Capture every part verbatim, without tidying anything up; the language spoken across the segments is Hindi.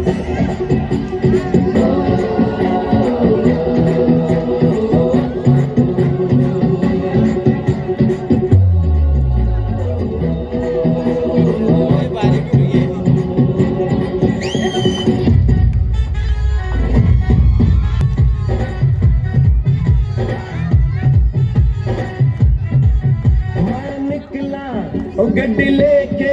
गड्डी लेके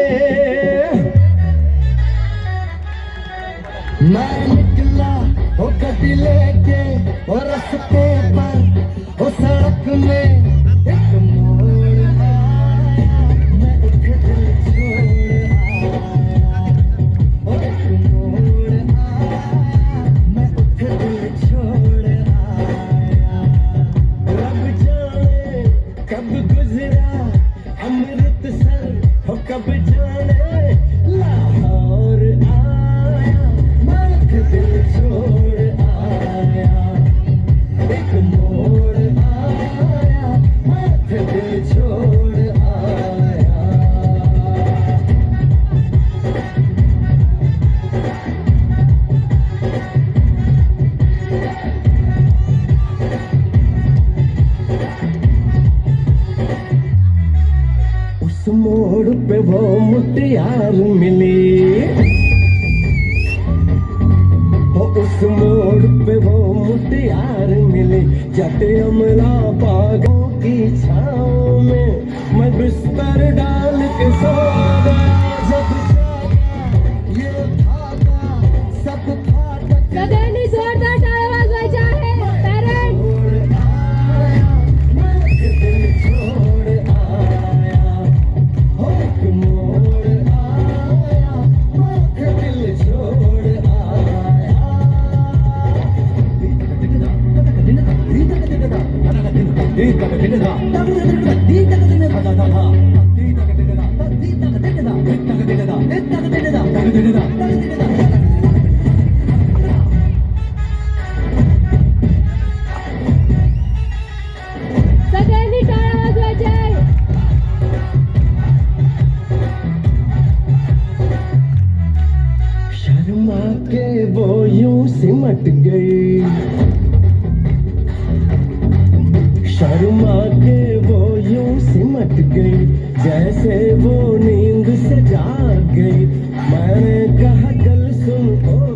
मैं निकला, ओ गड्डी लेके, ओ रास्ते पर, ओ सड़क में एक मोड़ आया, मैं उठे दिल छोड़ आया, ओ एक मोड़ आया, मैं उठे दिल छोड़ आया। रब जाने कब गुजरा अमृतसर, हो कब जाने लाहौर आया, मैं दिल छोड़ आया, एक मोड़ आया, मैं दिल छोड़ आया। उस मोड़ पे वो मुटियार मिली, वो उस मोड़ पे वो मुटियार मिली, जट अमला बागों की छाँव में मैं बिस्तर डाल के सो गया। जब जागा ये भागा सब फाटक, सदैनी जोरदार तालियां बजा है पेरेंट्स। सदैनी तालियां बजाए। शर्मा के वो यूं सिमट गई, शर्मा के वो यूं सिमट गई, जैसे वो नींद से जाग गई। मैंने कहा चल सुन ओ